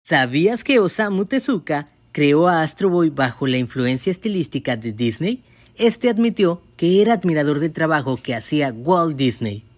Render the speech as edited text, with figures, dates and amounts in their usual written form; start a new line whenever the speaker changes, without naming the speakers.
¿Sabías que Osamu Tezuka creó a Astro Boy bajo la influencia estilística de Disney? Este admitió que era admirador del trabajo que hacía Walt Disney.